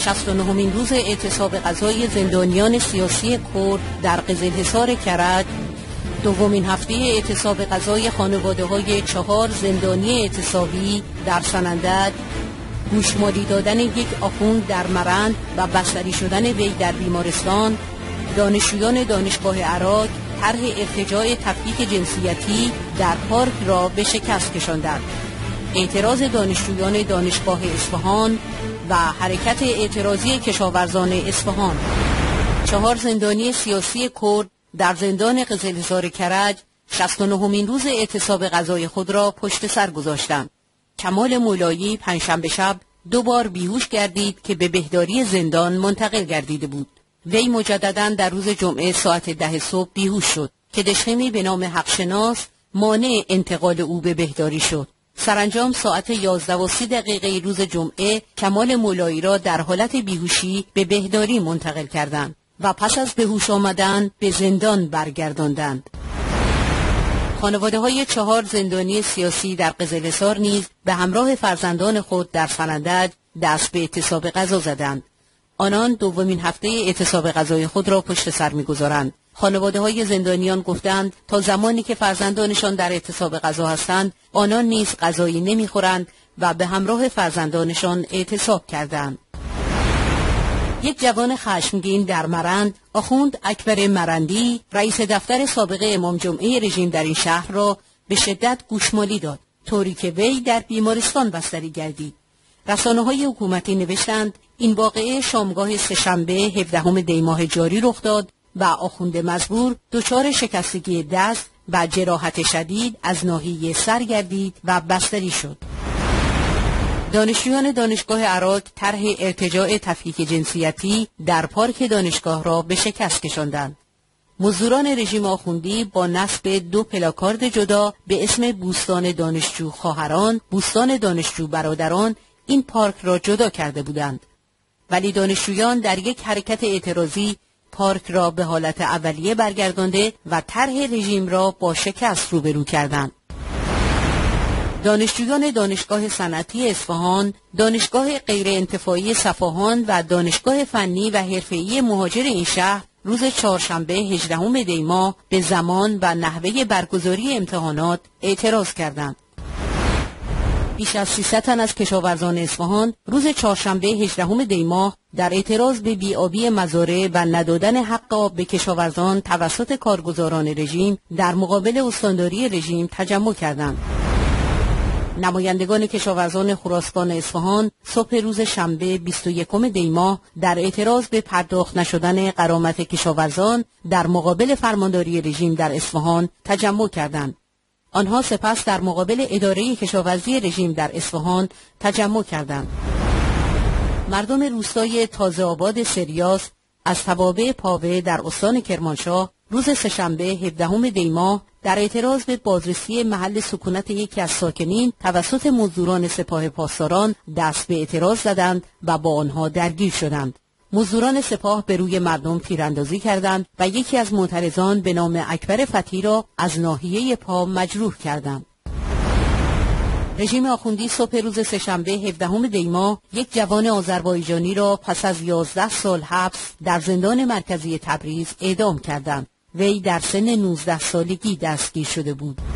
69مین روز اعتصاب غذای زندانیان سیاسی کرد در قزلحصار کرج، دومین هفته اعتصاب غذای خانواده‌های 4 زندانی اعتصابی در سنندج، گوشمالی دادن یک آخوند در مرند و بستری شدن وی در بیمارستان، دانشجویان دانشگاه عراق طرح ارتجاع تفکیک جنسیتی در پارک را به شکست کشاندند. اعتراض دانشجویان دانشگاه اصفهان و حرکت اعتراضی کشاورزان اصفهان. 4 زندانی سیاسی کرد در زندان قزلحصار کرج 69مین روز اعتصاب غذای خود را پشت سر گذاشتند. کمال مولایی پنجشنبه شب 2 بار بیهوش گردید که به بهداری زندان منتقل گردیده بود. وی مجدداً در روز جمعه ساعت 10 صبح بیهوش شد که دشخیمی به نام حقشناس مانع انتقال او به بهداری شد. سرانجام ساعت 11:30 روز جمعه کمال مولایی را در حالت بیهوشی به بهداری منتقل کردند و پس از به هوش آمدن به زندان برگرداندند. خانواده‌های 4 زندانی سیاسی در قزلحصار نیز به همراه فرزندان خود در سنندج دست به اعتصاب غذا زدند. آنان دومین هفته اعتصاب غذای خود را پشت سر می‌گذارند. خانواده‌های زندانیان گفتند تا زمانی که فرزندانشان در اعتصاب غذا هستند، آنان نیز غذایی نمی‌خورند و به همراه فرزندانشان اعتصاب کردند. یک جوان خشمگین در مرند، آخوند اکبر مرندی، رئیس دفتر سابق امام جمعه رژیم در این شهر را به شدت گوشمالی داد، طوری که وی در بیمارستان بستری گردید. رسانه‌های حکومتی نوشتند این واقعه شامگاه سه‌شنبه 17 دی ماه جاری رخ داد و آخوند مزبور دچار شکستگی دست و جراحت شدید از ناحیه سر گردید و بستری شد. دانشجویان دانشگاه عراق طرح ارتجاع تفکیک جنسیتی در پارک دانشگاه را به شکست کشاندند. مزدوران رژیم آخوندی با نصب 2 پلاکارد جدا به اسم بوستان دانشجو خواهران، بوستان دانشجو برادران این پارک را جدا کرده بودند. ولی دانشجویان در یک حرکت اعتراضی پارک را به حالت اولیه برگردانده و طرح رژیم را با شکست روبرو کردند. دانشجویان دانشگاه صنعتی اصفهان، دانشگاه غیر انتفاعی صفاهان و دانشگاه فنی و حرفه‌ای مهاجر این شهر روز چهارشنبه 18 دی ماه به زمان و نحوه برگزاری امتحانات اعتراض کردند. بیش از 300 تن از کشاورزان اصفهان روز چهارشنبه 18 دی ماه در اعتراض به بی‌آبی مزارع و ندادن حق آب به کشاورزان توسط کارگزاران رژیم در مقابل استانداری رژیم تجمع کردند. نمایندگان کشاورزان خراسان اصفهان صبح روز شنبه 21 دی ماه در اعتراض به پرداخت نشدن غرامت کشاورزان در مقابل فرمانداری رژیم در اصفهان تجمع کردند. آنها سپس در مقابل اداره کشاورزی رژیم در اصفهان تجمع کردند. مردم روستای تازه آباد سریاس از توابع پاوه در استان کرمانشاه روز سه‌شنبه 17 دی ماه در اعتراض به بازرسی محل سکونت یکی از ساکنین توسط مزدوران سپاه پاسداران دست به اعتراض زدند و با آنها درگیر شدند. مزدوران سپاه به روی مردم تیراندازی کردند و یکی از معترضان به نام اکبر فتی را از ناحیه پا مجروح کردند. رژیم آخوندی صبح روز سه‌شنبه 17 دی ماه یک جوان آذربایجانی را پس از 11 سال حبس در زندان مرکزی تبریز اعدام کردند. وی در سن 19 سالگی دستگیر شده بود.